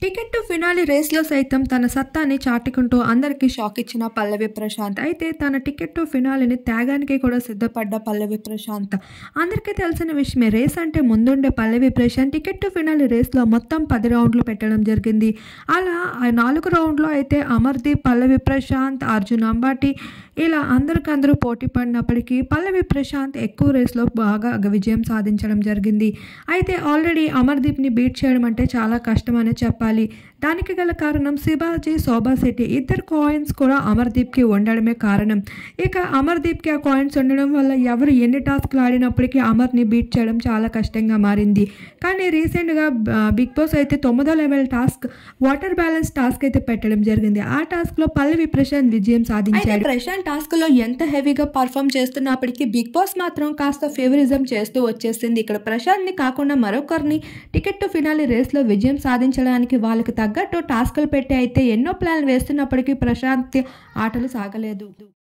Ticket to finale రేస్‌లో సైతం తన సత్తాని చాటుకుంటూ అందరికీ షాక్ ఇచ్చిన పల్లవి ప్రశాంత్. అయితే తన టికెట్ టు ఫినాలిని త్యాగానికి కూడా సిద్ధపడ్డ పల్లవి ప్రశాంత్. అందరికీ తెలిసిన విషయమే. రేస్ అంటే ముందుండే Pallavi Prashanth ticket to finale రేస్‌లో మొత్తం 10 రౌండ్లు పెట్టడం జరిగింది. అలా ఆ 4 రౌండ్‌లో అయితే అమర్‌దీప్, పల్లవి ప్రశాంత్, అర్జున్ అంబాటి ఇలా అందరికందరూ పోటీ పడినప్పటికీ పల్లవి ప్రశాంత్ ఎక్కువ రేస్‌లో బాగా విజయం సాధించడం జరిగింది. అయితే ఆల్రెడీ అమర్‌దీప్‌ని బీట్ చేయడం అంటే చాలా కష్టమనే చెప్పాలి. దానికి గల కారణం శివాజీ, శోభా శెట్టి ఇద్దరు కాయిన్స్ కూడా అమర్‌దీప్‌కి ఉండడమే కారణం. ఇక అమర్‌దీప్‌కి ఆ కాయిన్స్ ఉండడం వల్ల ఎవరు ఎన్ని టాస్క్‌లు ఆడినప్పటికీ అమర్‌ని బీట్ చేయడం చాలా కష్టంగా మారింది. కానీ రీసెంట్‌గా బిగ్ బాస్ అయితే 9వ level task water balance task అయితే పెట్టడం జరిగింది. ఆ టాస్క్‌లో పల్లవి ప్రశాంత్ విజయం సాధించాడు. ప్రశాంత్ టాస్క్‌లో ఎంత హెవీగా పర్ఫామ్ చేస్తున్నప్పటికీ బిగ్ బాస్ మాత్రం కాస్త ఫేవరిజం చేస్తూ వచ్చేసింది. ఇక్కడ ప్రశాంత్‌ని కాకుండా మరొకరిని టికెట్ టు ఫినాలి రేస్‌లో విజయం సాధించడానికి వాళ్ళకి తగ్గట్టు టాస్క్‌లు పెట్టి అయితే ఎన్నో ప్లాన్లు వేస్తున్నప్పటికీ ప్రశాంత్ ఆటలు సాగలేదు.